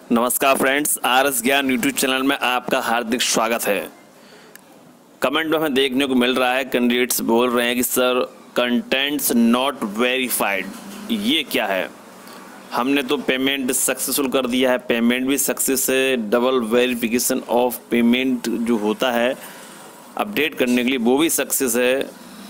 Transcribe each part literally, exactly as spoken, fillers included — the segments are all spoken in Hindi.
नमस्कार friends, R S Gyan YouTube channel में आपका हार्दिक स्वागत है। कमेंट में हमें देखने को मिल रहा है, कैंडिडेट्स बोल रहे हैं कि सर कंटेंट्स नॉट वेरीफाइड। ये क्या है? हमने तो पेमेंट सक्सेसफुल कर दिया है, पेमेंट भी सक्सेस है, डबल वेरिफिकेशन ऑफ पेमेंट जो होता है अपडेट करने के लिए वो भी सक्सेस है,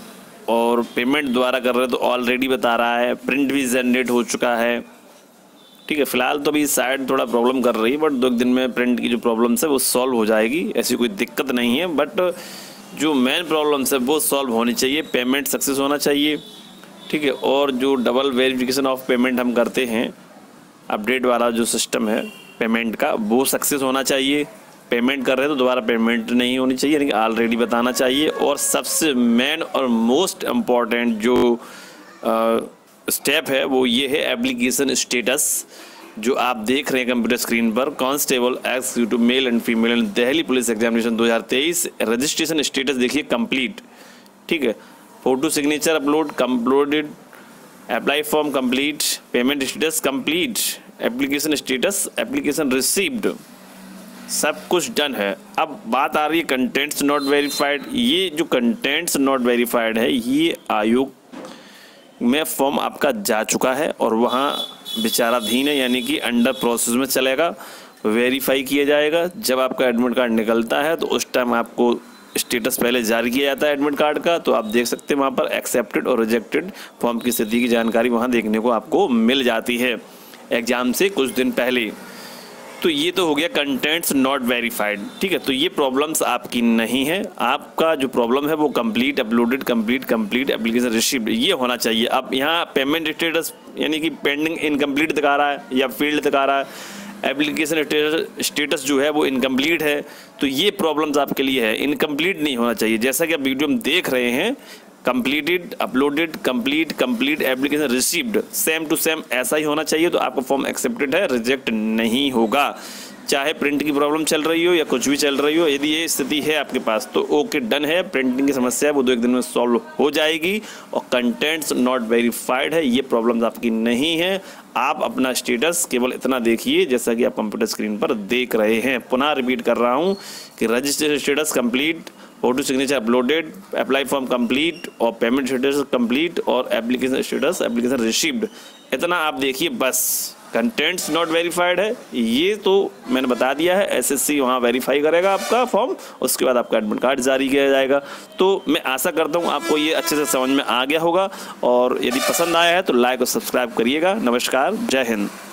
और पेमेंट द्वारा कर रहे तो ऑलरेडी बता रहा है, प्रिंट भी जनरेट हो चुका है। ठीक है, फिलहाल तो अभी साइड थोड़ा प्रॉब्लम कर रही है, बट दो दिन में प्रिंट की जो प्रॉब्लम्स है वो सॉल्व हो जाएगी, ऐसी कोई दिक्कत नहीं है। बट जो मेन प्रॉब्लम्स है वो सॉल्व होनी चाहिए, पेमेंट सक्सेस होना चाहिए। ठीक है, और जो डबल वेरिफिकेशन ऑफ पेमेंट हम करते हैं, अपडेट वाला जो सिस्टम है पेमेंट का, वो सक्सेस होना चाहिए। पेमेंट कर रहे हैं तो दोबारा पेमेंट नहीं होनी चाहिए, यानी कि ऑलरेडी बताना चाहिए। और सबसे मेन और मोस्ट इम्पॉर्टेंट जो आ, स्टेप है वो ये है एप्लीकेशन स्टेटस, जो आप देख रहे हैं कंप्यूटर स्क्रीन पर। Constable executive male and female in Delhi police examination दो हज़ार तेईस, रजिस्ट्रेशन स्टेटस देखिए कंप्लीट। ठीक है, फोटो सिग्नेचर अपलोड कंप्लोडेड, apply form complete, payment status complete, application status application received, सब कुछ डन है। अब बात आ रही है कंटेंट्स नॉट वेरीफाइड। ये जो कंटेंट्स नॉट वेरीफाइड है, ये आयोग में फॉर्म आपका जा चुका है और वहाँ विचाराधीन है, यानी कि अंडर प्रोसेस में चलेगा, वेरीफाई किया जाएगा। जब आपका एडमिट कार्ड निकलता है तो उस टाइम आपको स्टेटस पहले जारी किया जाता है एडमिट कार्ड का, तो आप देख सकते हैं वहाँ पर एक्सेप्टेड और रिजेक्टेड फॉर्म की स्थिति की जानकारी वहाँ देखने को आपको मिल जाती है एग्जाम से कुछ दिन पहले। तो ये तो हो गया कंटेंट्स नॉट वेरीफाइड। ठीक है, तो ये प्रॉब्लम्स आपकी नहीं है। आपका जो प्रॉब्लम है वो complete uploaded, complete complete application received, ये होना चाहिए। अब यहाँ पेमेंट स्टेटस यानी कि पेंडिंग इनकम्प्लीट दिखा रहा है या फील्ड दिखा रहा है, एप्लीकेशन स्टेटस जो है वो इनकम्प्लीट है, तो ये प्रॉब्लम्स आपके लिए है। इनकम्प्लीट नहीं होना चाहिए, जैसा कि आप वीडियो में देख रहे हैं, completed, uploaded, complete, complete, application received, same to same ऐसा ही होना चाहिए। तो आपका फॉर्म एक्सेप्टेड है, रिजेक्ट नहीं होगा, चाहे प्रिंट की प्रॉब्लम चल रही हो या कुछ भी चल रही हो। यदि ये स्थिति है आपके पास तो ओके, डन है। प्रिंटिंग की समस्या है वो दो एक दिन में सॉल्व हो जाएगी, और कंटेंट्स नॉट वेरीफाइड है, ये प्रॉब्लम्स आपकी नहीं है। आप अपना स्टेटस केवल इतना देखिए जैसा कि आप कंप्यूटर स्क्रीन पर देख रहे हैं। पुनः रिपीट कर रहा हूँ कि registration status complete, photo signature uploaded, apply form complete, और पेमेंट स्टेटस कंप्लीट, और एप्लीकेशन स्टेटस एप्लीकेशन रिसीव्ड, इतना आप देखिए बस। कंटेंट्स नॉट वेरीफाइड है ये तो मैंने बता दिया है, एसएससी वहाँ वेरीफाई करेगा आपका फॉर्म, उसके बाद आपका एडमिट कार्ड जारी किया जाएगा। तो मैं आशा करता हूँ आपको ये अच्छे से समझ में आ गया होगा, और यदि पसंद आया है तो लाइक और सब्सक्राइब करिएगा। नमस्कार, जय हिंद।